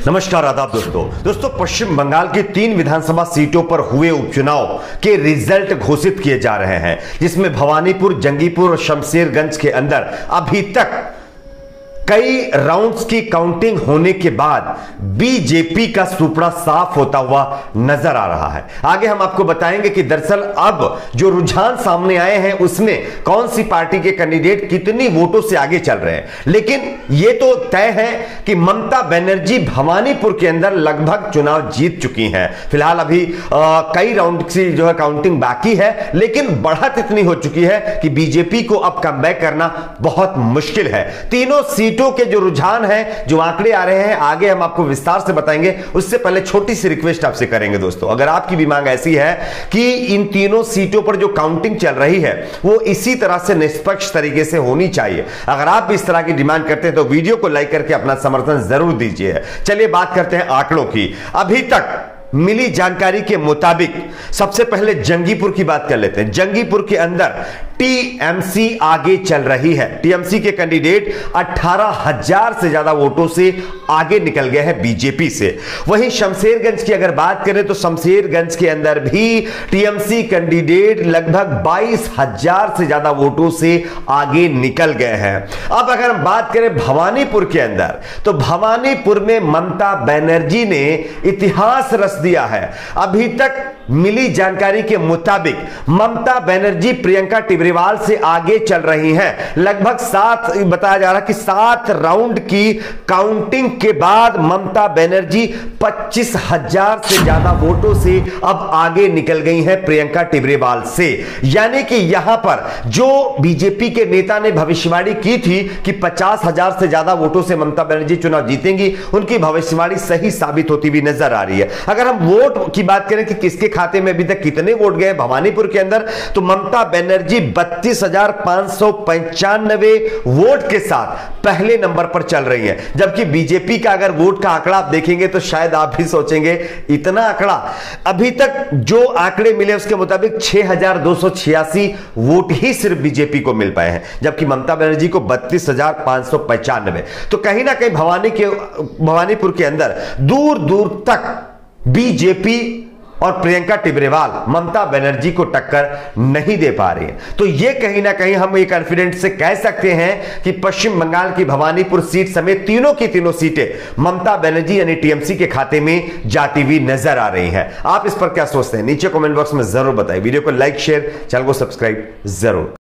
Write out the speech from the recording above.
नमस्कार, आदाब दोस्तों पश्चिम बंगाल की 3 विधानसभा सीटों पर हुए उपचुनाव के रिजल्ट घोषित किए जा रहे हैं, जिसमें भवानीपुर, जंगीपुर और शमशेरगंज के अंदर अभी तक कई राउंड्स की काउंटिंग होने के बाद बीजेपी का सुपड़ा साफ होता हुआ नजर आ रहा है। आगे हम आपको बताएंगे कि दरअसल अब जो रुझान सामने आए हैं उसमें कौन सी पार्टी के कैंडिडेट कितनी वोटों से आगे चल रहे हैं। लेकिन यह तो तय है कि ममता बनर्जी भवानीपुर के अंदर लगभग चुनाव जीत चुकी हैं। फिलहाल अभी कई राउंड की जो है काउंटिंग बाकी है, लेकिन बढ़त इतनी हो चुकी है कि बीजेपी को अब कमबैक करना बहुत मुश्किल है। तीनों सीटों के जो रुझान है, जो आंकड़े आ रहे हैं, आगे हम आपको विस्तार से बताएंगे। उससे पहले छोटी सी रिक्वेस्ट आपसे करेंगे दोस्तों, अगर आपकी भी मांग ऐसी है कि इन तीनों सीटों पर जो काउंटिंग चल रही है वो इसी तरह से निष्पक्ष तरीके से होनी चाहिए, अगर आप भी इस तरह की डिमांड करते हैं तो वीडियो को लाइक करके अपना समर्थन जरूर दीजिए। चलिए बात करते हैं आंकड़ों की। अभी तक मिली जानकारी के मुताबिक सबसे पहले जंगीपुर की बात कर लेते हैं। जंगीपुर के अंदर टीएमसी आगे चल रही है। टीएमसी के कैंडिडेट 18,000 से ज्यादा वोटों से आगे निकल गए हैं बीजेपी से। वहीं शमशेरगंज की अगर बात करें तो शमशेरगंज के अंदर भी टीएमसी कैंडिडेट लगभग 22,000 से ज्यादा वोटों से आगे निकल गए हैं। अब अगर हम बात करें भवानीपुर के अंदर, तो भवानीपुर में ममता बनर्जी ने इतिहास रच दिया है। अभी तक मिली जानकारी के मुताबिक ममता बनर्जी प्रियंका टिब्रेवाल से आगे चल रही हैं। लगभग बताया जा रहा कि 7 राउंड की काउंटिंग के बाद ममता बनर्जी 25,000 से ज्यादा वोटों से अब आगे निकल गई हैं प्रियंका टिब्रेवाल से। यानी कि यहां पर जो बीजेपी के नेता ने भविष्यवाणी की थी कि 50,000 से ज्यादा वोटों से ममता बनर्जी चुनाव जीतेंगी, उनकी भविष्यवाणी सही साबित होती हुई नजर आ रही है। अगर हम वोट की बात करें कि किसके खाते में अभी तक कितने वोट गए भवानीपुर के अंदर, तो ममता बनर्जी 32,595 वोट के साथ पहले नंबर पर चल रही है। जबकि बीजेपी का अगर वोट का आंकड़ा आप देखेंगे तो शायद आप भी सोचेंगे इतना आंकड़ा। अभी तक जो आंकड़े मिले उसके मुताबिक 6,286 वोट ही सिर्फ बीजेपी को मिल पाए हैं, जबकि ममता बनर्जी को 32,595। तो कहीं ना कहीं भवानीपुर के अंदर दूर दूर तक बीजेपी और प्रियंका टिब्रेवाल ममता बनर्जी को टक्कर नहीं दे पा रही है। तो यह कहीं ना कहीं हम ये कॉन्फिडेंस से कह सकते हैं कि पश्चिम बंगाल की भवानीपुर सीट समेत तीनों की तीनों सीटें ममता बनर्जी यानी टीएमसी के खाते में जाती हुई नजर आ रही हैं। आप इस पर क्या सोचते हैं नीचे कमेंट बॉक्स में जरूर बताएं। वीडियो को लाइक, शेयर, चैनल को सब्सक्राइब जरूर।